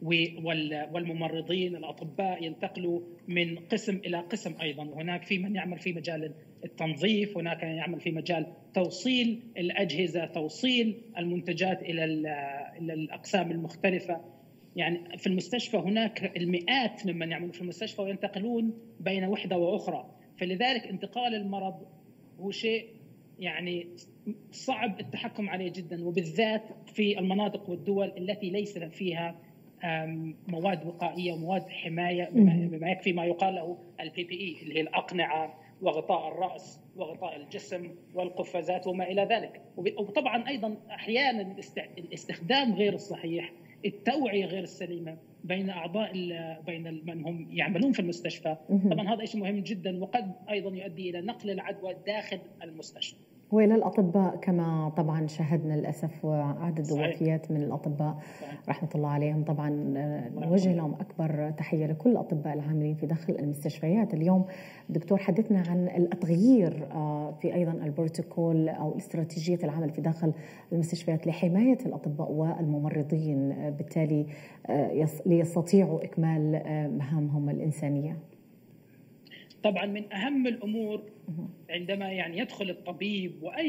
والممرضين الأطباء ينتقلوا من قسم إلى قسم. أيضا هناك في من يعمل في مجال التنظيف، هناك من يعمل في مجال توصيل الأجهزة، توصيل المنتجات إلى الأقسام المختلفة. يعني في المستشفى هناك المئات ممن يعملون في المستشفى وينتقلون بين وحدة وأخرى، فلذلك انتقال المرض هو شيء يعني صعب التحكم عليه جدا، وبالذات في المناطق والدول التي ليس فيها مواد وقائية ومواد حماية بما يكفي، ما يقال له الPPE اللي هي الأقنعة وغطاء الرأس وغطاء الجسم والقفازات وما إلى ذلك. وطبعا أيضا أحيانا الاستخدام غير الصحيح، التوعية غير السليمة بين بين من هم يعملون في المستشفى، طبعا هذا شيء مهم جدا، وقد أيضا يؤدي إلى نقل العدوى داخل المستشفى وإلى الأطباء كما طبعا شاهدنا للأسف عدد وفيات من الأطباء رحمة الله عليهم. طبعا نوجه لهم أكبر تحية لكل الأطباء العاملين في داخل المستشفيات. اليوم دكتور حدثنا عن التغيير في أيضا البروتوكول أو استراتيجية العمل في داخل المستشفيات لحماية الأطباء والممرضين، بالتالي ليستطيعوا إكمال مهامهم الإنسانية. طبعا من أهم الأمور عندما يعني يدخل الطبيب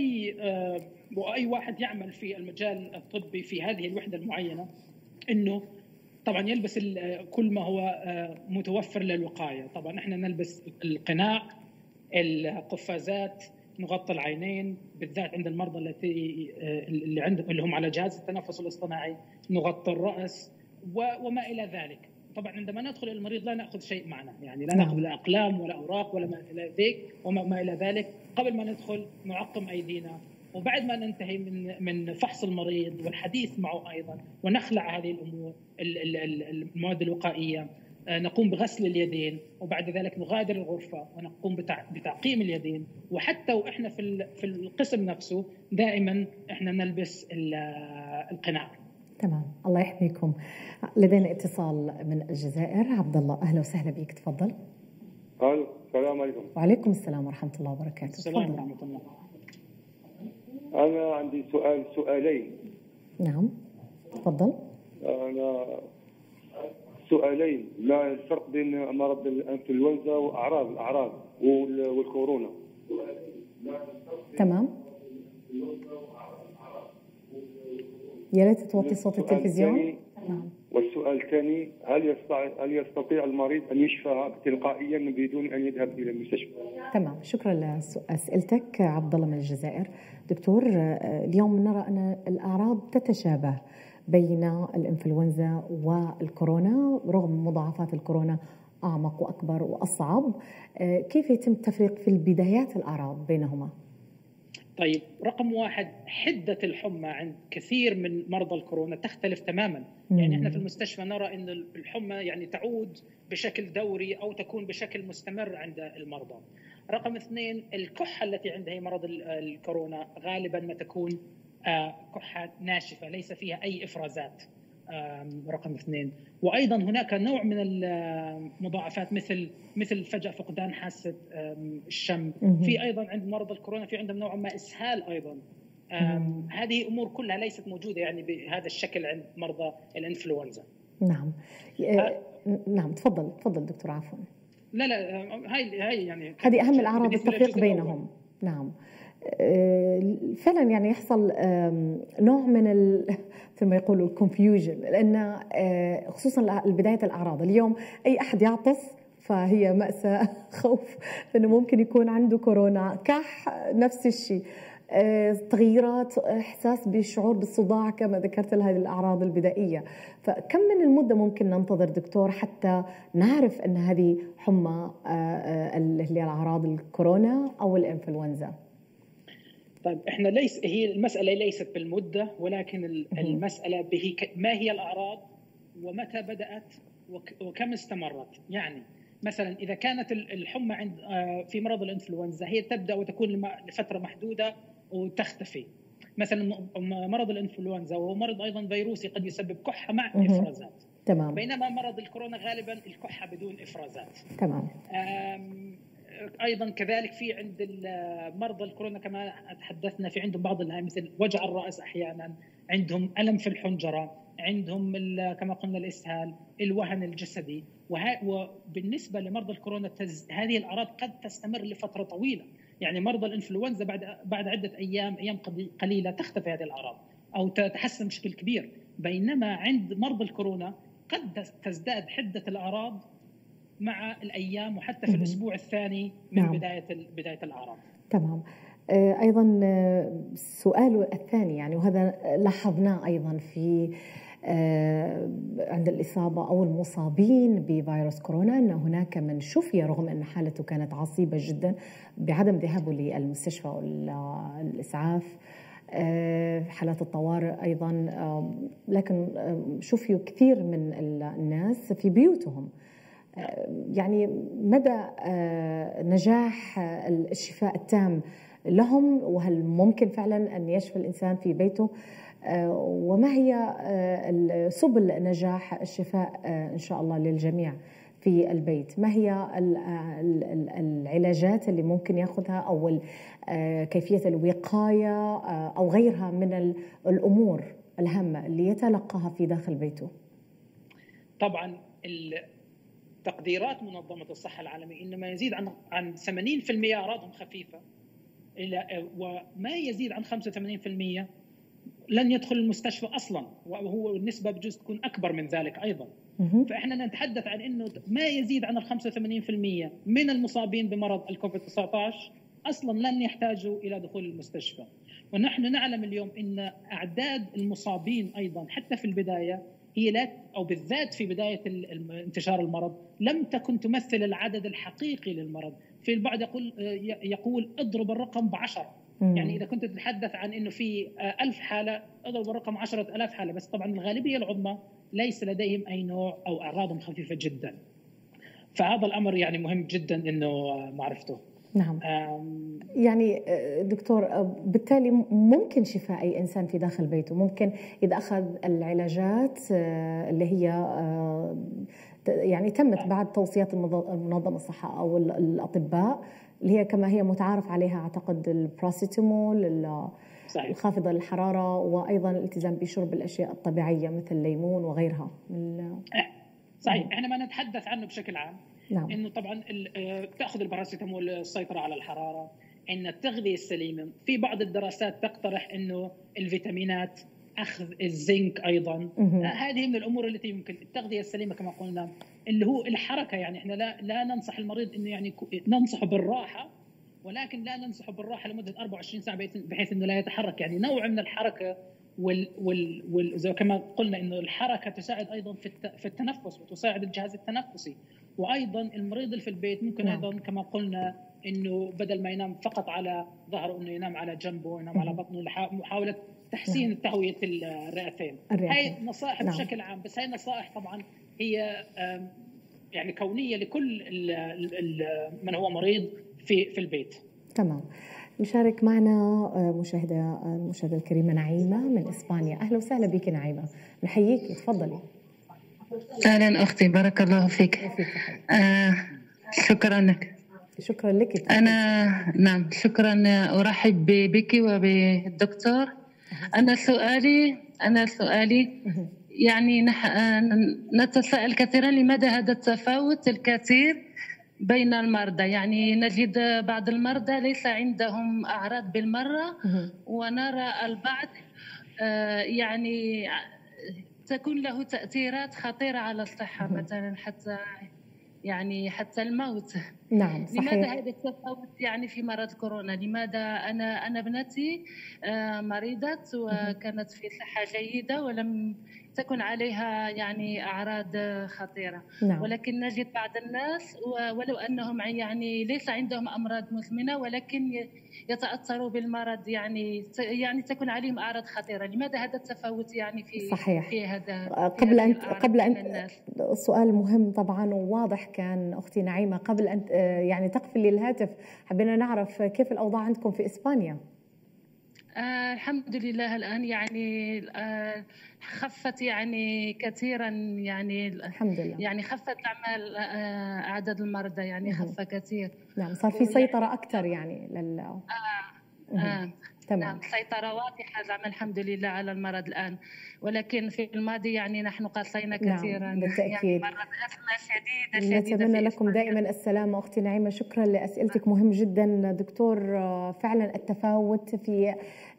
وأي واحد يعمل في المجال الطبي في هذه الوحدة المعينة، إنه طبعا يلبس كل ما هو متوفر للوقاية. طبعا احنا نلبس القناع، القفازات، نغطي العينين، بالذات عند المرضى اللي هم على جهاز التنفس الاصطناعي، نغطي الرأس وما إلى ذلك. طبعا عندما ندخل المريض لا ناخذ شيء معنا، يعني لا ناخذ لا اقلام ولا اوراق ولا ما الى ذلك وما الى ذلك. قبل ما ندخل نعقم ايدينا، وبعد ما ننتهي من فحص المريض والحديث معه ايضا ونخلع هذه الامور المواد الوقائيه، نقوم بغسل اليدين، وبعد ذلك نغادر الغرفه ونقوم بتعقيم اليدين. وحتى واحنا في القسم نفسه دائما احنا نلبس القناع. تمام، الله يحميكم. لدينا اتصال من الجزائر. عبد الله، اهلا وسهلا بك، تفضل. السلام عليكم. وعليكم السلام ورحمه الله وبركاته. السلام ورحمه الله. انا عندي سؤالين. نعم تفضل. انا سؤالين، ما الفرق بين مرض الانفلونزا والاعراض والكورونا؟ تمام، يا ريت توطي صوت التلفزيون. نعم. والسؤال الثاني، هل يستطيع المريض ان يشفى تلقائيا بدون ان يذهب الى المستشفى؟ تمام، شكرا لاسئلتك عبد الله من الجزائر. دكتور، اليوم نرى ان الاعراض تتشابه بين الانفلونزا والكورونا رغم مضاعفات الكورونا اعمق واكبر واصعب. كيف يتم التفريق في البدايات الاعراض بينهما؟ طيب، رقم واحد، حدة الحمى عند كثير من مرضى الكورونا تختلف تماما. يعني احنا في المستشفى نرى ان الحمى يعني تعود بشكل دوري او تكون بشكل مستمر عند المرضى. رقم اثنين، الكحة التي عندها مرض الكورونا غالبا ما تكون كحة ناشفة ليس فيها اي افرازات. رقم اثنين، وايضا هناك نوع من المضاعفات مثل فجأة فقدان حاسة الشم. في ايضا عند مرضى الكورونا في عندهم نوع ما اسهال ايضا. هذه امور كلها ليست موجودة يعني بهذا الشكل عند مرضى الانفلونزا. نعم. نعم تفضل دكتور. عفوا. لا هاي يعني هذه اهم الاعراض، التفريق بينهم. نعم. فعلا يعني يحصل نوع من مثل ما يقولوا الكونفيوجن، لان خصوصا بدايه الاعراض اليوم اي احد يعطس فهي مأساة، خوف انه ممكن يكون عنده كورونا. كح نفس الشيء، تغييرات، احساس بالشعور بالصداع كما ذكرت هذه الاعراض البدائيه. فكم من المده ممكن ننتظر دكتور حتى نعرف ان هذه حمى اللي هي الاعراض الكورونا او الانفلونزا؟ طيب، احنا هي المسألة ليست بالمدة، ولكن المسألة ما هي الأعراض ومتى بدأت وكم استمرت. يعني مثلا إذا كانت الحمى عند في مرض الإنفلونزا هي تبدأ وتكون لفترة محدودة وتختفي. مثلا مرض الإنفلونزا وهو مرض أيضا فيروسي قد يسبب كحة مع إفرازات. تمام. بينما مرض الكورونا غالبا الكحة بدون إفرازات. تمام. ايضا كذلك في عند مرضى الكورونا كما تحدثنا في عندهم بعض مثل وجع الراس، احيانا عندهم الم في الحنجره، عندهم كما قلنا الاسهال، الوهن الجسدي. وبالنسبه لمرضى الكورونا هذه الاعراض قد تستمر لفتره طويله. يعني مرضى الانفلونزا بعد عده ايام قليله تختفي هذه الاعراض او تتحسن بشكل كبير. بينما عند مرضى الكورونا قد تزداد حده الاعراض مع الايام وحتى في الاسبوع الثاني من نعم. بدايه الاعراض. تمام. ايضا السؤال الثاني يعني، وهذا لاحظناه ايضا في عند الاصابه او المصابين بفيروس كورونا، ان هناك من شفي رغم ان حالته كانت عصيبه جدا بعدم ذهابه للمستشفى والاسعاف، حالات الطوارئ ايضا، لكن شفيوا كثير من الناس في بيوتهم. يعني مدى نجاح الشفاء التام لهم، وهل ممكن فعلا أن يشفى الإنسان في بيته؟ وما هي سبل نجاح الشفاء إن شاء الله للجميع في البيت؟ ما هي العلاجات اللي ممكن يأخذها أو كيفية الوقاية أو غيرها من الأمور الهامة اللي يتلقاها في داخل بيته؟ طبعا تقديرات منظمة الصحة العالمية إن ما يزيد عن 80% أعراضهم خفيفة، وما يزيد عن 85% لن يدخل المستشفى أصلا، وهو النسبة بجوز تكون أكبر من ذلك أيضا. فإحنا نتحدث عن إنه ما يزيد عن 85% من المصابين بمرض الكوفيد-19 أصلا لن يحتاجوا إلى دخول المستشفى. ونحن نعلم اليوم إن أعداد المصابين أيضا حتى في البداية هي لا، أو بالذات في بداية انتشار المرض، لم تكن تمثل العدد الحقيقي للمرض. في البعض يقول اضرب الرقم ب10. يعني إذا كنت تتحدث عن أنه في 1000 حالة، اضرب الرقم 10,000 حالة. بس طبعا الغالبية العظمى ليس لديهم أي نوع أو أعراضهم خفيفة جدا. فهذا الأمر يعني مهم جدا أنه معرفته. نعم. يعني دكتور، بالتالي ممكن شفاء أي إنسان في داخل بيته، ممكن إذا أخذ العلاجات اللي هي يعني تمت بعد توصيات منظمة الصحة أو الأطباء، اللي هي كما هي متعارف عليها أعتقد الباراسيتامول، الخافضة للحرارة، وأيضا الالتزام بشرب الأشياء الطبيعية مثل الليمون وغيرها. صحيح، احنا ما نتحدث عنه بشكل عام. نعم. انه طبعا تاخذ الباراسيتامول السيطره على الحراره، ان التغذيه السليمه. في بعض الدراسات تقترح انه الفيتامينات، اخذ الزنك ايضا. هذه من الامور التي يمكن التغذيه السليمه كما قلنا، اللي هو الحركه. يعني احنا لا ننصح المريض انه يعني ننصحه بالراحه، ولكن لا ننصحه بالراحه لمده 24 ساعه بحيث انه لا يتحرك. يعني نوع من الحركه زي كما قلنا انه الحركه تساعد ايضا في التنفس وتساعد الجهاز التنفسي. وايضا المريض اللي في البيت ممكن ايضا كما قلنا انه بدل ما ينام فقط على ظهره، انه ينام على جنبه، ينام على بطنه، محاوله تحسين تهويه الرئتين. هاي نصائح بشكل عام، بس هاي نصائح طبعا هي يعني كونيه لكل من هو مريض في البيت. تمام. نشارك معنا المشاهدة الكريمة نعيمة من إسبانيا. أهلا وسهلا بك نعيمة، نحييك، تفضلي. أهلا أختي، بارك الله فيك. شكرا لك. شكرا لك. نعم، شكرا، أرحب بك وبالدكتور. أنا سؤالي يعني نتساءل كثيرا لماذا هذا التفاوت الكثير بين المرضى. يعني نجد بعض المرضى ليس عندهم أعراض بالمرة، ونرى البعض يعني تكون له تأثيرات خطيرة على الصحة، مثلا حتى الموت. نعم صحيح. لماذا هذا التفاوت يعني في مرض كورونا؟ لماذا أنا ابنتي مريضة وكانت في صحة جيدة ولم تكن عليها يعني أعراض خطيرة. نعم. ولكن نجد بعض الناس ولو أنهم يعني ليس عندهم أمراض مزمنة ولكن يتأثروا بالمرض، يعني تكون عليهم أعراض خطيرة. لماذا هذا التفاوت يعني صحيح. في هذا قبل أن سؤال مهم طبعا وواضح كان أختي نعيمة، قبل أن يعني تقفلي الهاتف حبينا نعرف كيف الأوضاع عندكم في إسبانيا. الحمد لله الآن يعني خفت يعني كثيرا، يعني الحمد لله، يعني خفت أعداد المرضى، يعني خف كثير. نعم، صار في سيطرة أكثر يعني تمام. نعم، سيطرة واضحة زعما الحمد لله على المرض الآن، ولكن في الماضي يعني نحن قاسينا كثيرا. نعم بالتأكيد. يعني مرت أزمة شديدة. نتمنى لكم دائما السلامة أختي نعيمة. شكرا لأسئلتك، مهم جدا دكتور. فعلا التفاوت في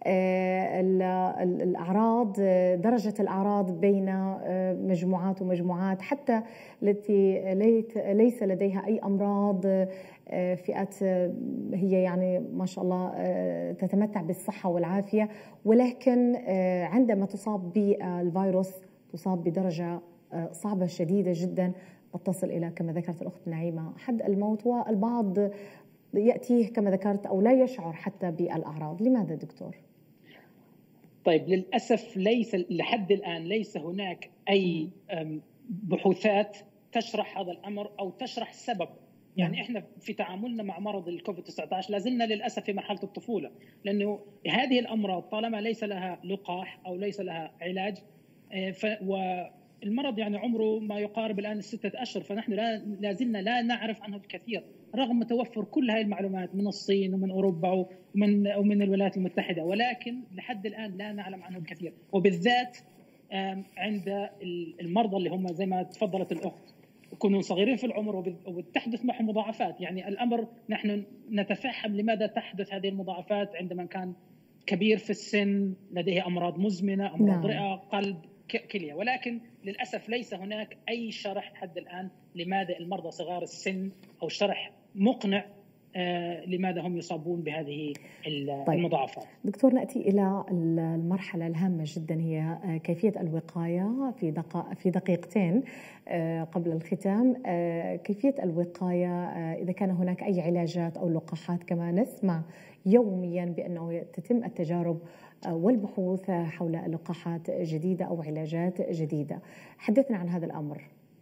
الأعراض، درجة الأعراض بين مجموعات ومجموعات، حتى التي ليس لديها أي أمراض، فئات هي يعني ما شاء الله تتمتع بالصحة والعافية، ولكن عندما تصاب بالفيروس تصاب بدرجة صعبة شديدة جدا، قد تصل إلى كما ذكرت الأخت نعيمة حد الموت، والبعض يأتيه كما ذكرت أو لا يشعر حتى بالأعراض. لماذا دكتور؟ طيب، للأسف ليس لحد الآن ليس هناك أي بحوثات تشرح هذا الأمر أو تشرح السبب. يعني إحنا في تعاملنا مع مرض الكوفيد 19 لازلنا للأسف في مرحلة الطفولة، لأنه هذه الأمراض طالما ليس لها لقاح أو ليس لها علاج، والمرض يعني عمره ما يقارب الآن 6 أشهر، فنحن لازلنا لا نعرف عنه الكثير رغم توفر كل هذه المعلومات من الصين ومن أوروبا ومن الولايات المتحدة، ولكن لحد الآن لا نعلم عنه الكثير. وبالذات عند المرضى اللي هم زي ما تفضلت الأخت يكونوا صغيرين في العمر وتحدث معهم مضاعفات. يعني الأمر نحن نتفهم لماذا تحدث هذه المضاعفات عندما كان كبير في السن لديه أمراض مزمنة، أمراض رئة، قلب، كلية، ولكن للأسف ليس هناك أي شرح لحد الآن لماذا المرضى صغار السن، أو شرح مقنع لماذا هم يصابون بهذه المضاعفات. دكتور، نأتي إلى المرحلة الهامة جدا، هي كيفية الوقاية في دقيقتين قبل الختام. كيفية الوقاية، إذا كان هناك أي علاجات أو لقاحات، كما نسمع يوميا بأنه تتم التجارب والبحوث حول لقاحات جديدة أو علاجات جديدة. حدثنا عن هذا الأمر.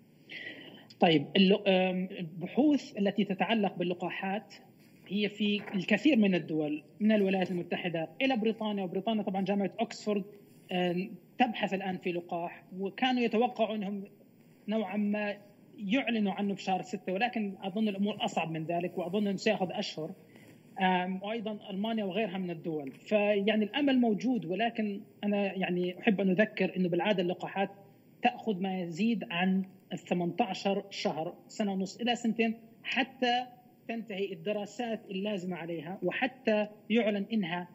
طيب، البحوث التي تتعلق باللقاحات هي في الكثير من الدول، من الولايات المتحدة إلى بريطانيا، وبريطانيا طبعا جامعة أكسفورد تبحث الآن في لقاح، وكانوا يتوقعوا أنهم نوعا ما يعلنوا عنه بشهر 6، ولكن أظن الأمور أصعب من ذلك، وأظن أنه سيأخذ أشهر. وأيضا ألمانيا وغيرها من الدول. فيعني الأمل موجود، ولكن أنا يعني أحب أن أذكر أنه بالعادة اللقاحات تأخذ ما يزيد عن 18 شهر، سنة ونص إلى سنتين، حتى تنتهي الدراسات اللازمة عليها، وحتى يعلن إنها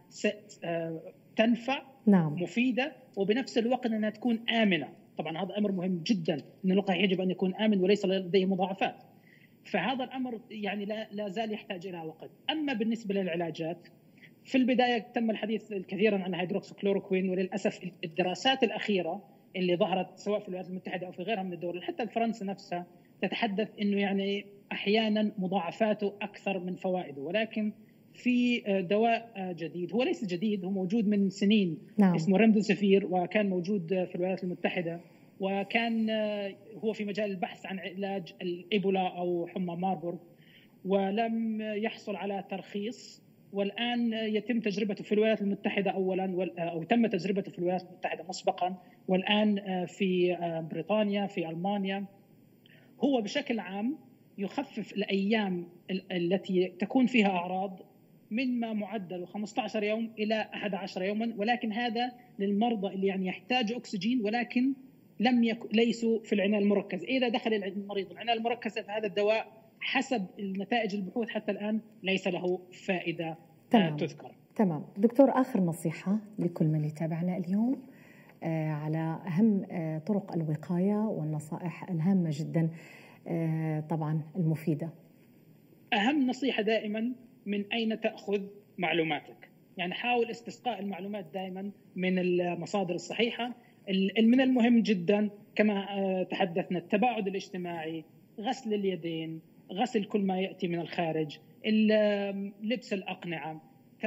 تنفع مفيدة، وبنفس الوقت أنها تكون آمنة. طبعا هذا أمر مهم جدا، أن اللقاح يجب أن يكون آمن وليس لديه مضاعفات. فهذا الأمر يعني لا زال يحتاج إلى وقت. أما بالنسبة للعلاجات، في البداية تم الحديث كثيرا عن هيدروكسيكلوروكوين، وللأسف الدراسات الأخيرة اللي ظهرت سواء في الولايات المتحدة أو في غيرها من الدول، حتى فرنسا نفسها، تتحدث إنه يعني أحيانا مضاعفاته أكثر من فوائده. ولكن في دواء جديد، هو ليس جديد، هو موجود من سنين، اسمه ريمديسيفير، وكان موجود في الولايات المتحدة، وكان هو في مجال البحث عن علاج الإيبولا أو حمى ماربورغ، ولم يحصل على ترخيص، والآن يتم تجربته في الولايات المتحدة أولا، أو تم تجربته في الولايات المتحدة مسبقا، والآن في بريطانيا، في ألمانيا. هو بشكل عام يخفف الأيام التي تكون فيها أعراض مما معدل 15 يوم إلى 11 يوما، ولكن هذا للمرضى اللي يعني يحتاجوا أكسجين ولكن ليسوا في العناية المركزة. إذا دخل المريض العناية المركزة، فهذا الدواء حسب النتائج البحوث حتى الآن ليس له فائدة تذكر. تمام. دكتور، آخر نصيحة لكل من يتابعنا اليوم على أهم طرق الوقاية والنصائح الهامة جدا طبعا المفيدة. أهم نصيحة دائما: من أين تأخذ معلوماتك؟ يعني حاول استسقاء المعلومات دائما من المصادر الصحيحة. من المهم جدا كما تحدثنا التباعد الاجتماعي، غسل اليدين، غسل كل ما يأتي من الخارج، لبس الأقنعة،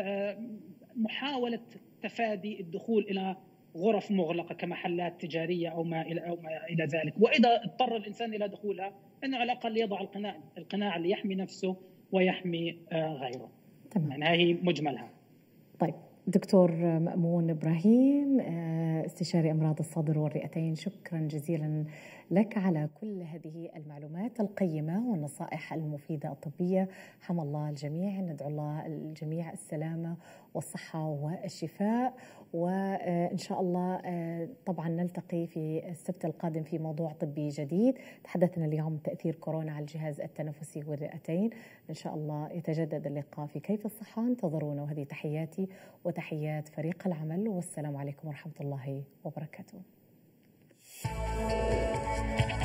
محاولة تفادي الدخول إلى غرف مغلقة كمحلات تجارية أو ما إلى ذلك. وإذا اضطر الإنسان إلى دخولها، أنه على الأقل يضع القناع اللي يحمي نفسه ويحمي غيره. تمام. يعني هذه مجملها. طيب دكتور مأمون إبراهيم، استشاري أمراض الصدر والرئتين، شكرا جزيلا لك على كل هذه المعلومات القيمة والنصائح المفيدة الطبية. حمى الله الجميع، ندعو الله الجميع السلامة والصحة والشفاء، وإن شاء الله طبعا نلتقي في السبت القادم في موضوع طبي جديد. تحدثنا اليوم تأثير كورونا على الجهاز التنفسي والرئتين. إن شاء الله يتجدد اللقاء في كيف الصحة، انتظرونا. وهذه تحياتي وتحيات فريق العمل، والسلام عليكم ورحمة الله وبركاته.